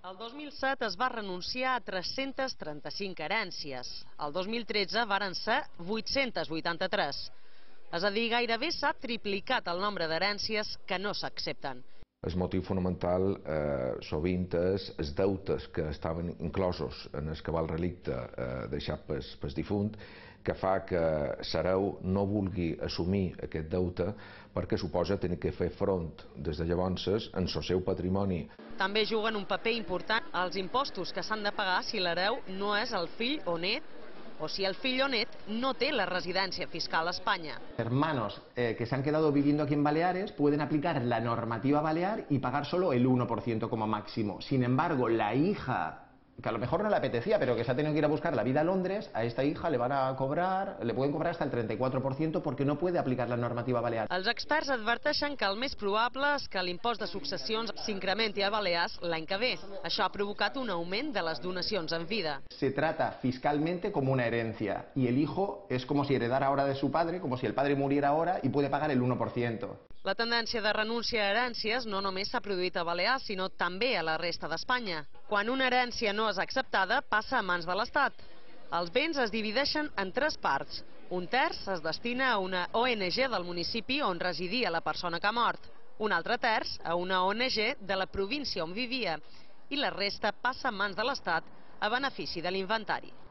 El 2007 es va renunciar a 335 herències. El 2013 varen ser 883. És a dir, gairebé s'ha triplicat el nombre d'herències que no s'accepten. El motiu fonamental sovint és els deutes que estaven inclosos en el cabal relicte deixat pel difunt, que fa que l'hereu no vulgui assumir aquest deute perquè suposa tenir que fer front des de llavors en el seu patrimoni. També juguen un paper important els impostos que s'han de pagar si l'hereu no és el fill o net, o si el fill o net no té la residència fiscal a Espanya. Hermanos que se han quedado viviendo aquí en Baleares pueden aplicar la normativa balear y pagar solo el 1% como máximo. Sin embargo, la hija, que a lo mejor no le apetecía, pero que se ha tenido que ir a buscar la vida a Londres, a esta hija le pueden cobrar hasta el 34% porque no puede aplicar la normativa balear. Els experts adverteixen que el més probable és que l'impost de successions s'incrementi a Balears l'any que ve. Això ha provocat un augment de les donacions en vida. Se trata fiscalmente como una herencia y el hijo es como si heredara ahora de su padre, como si el padre muriera ahora y puede pagar el 1%. La tendència de renúncia a herències no només s'ha produït a Balears, sinó també a la resta d'Espanya. Quan una herència no és acceptada, passa a mans de l'Estat. Els béns es divideixen en 3 parts. Un terç es destina a una ONG del municipi on residia la persona que ha mort. Un altre terç a una ONG de la província on vivia. I la resta passa a mans de l'Estat a benefici de l'inventari.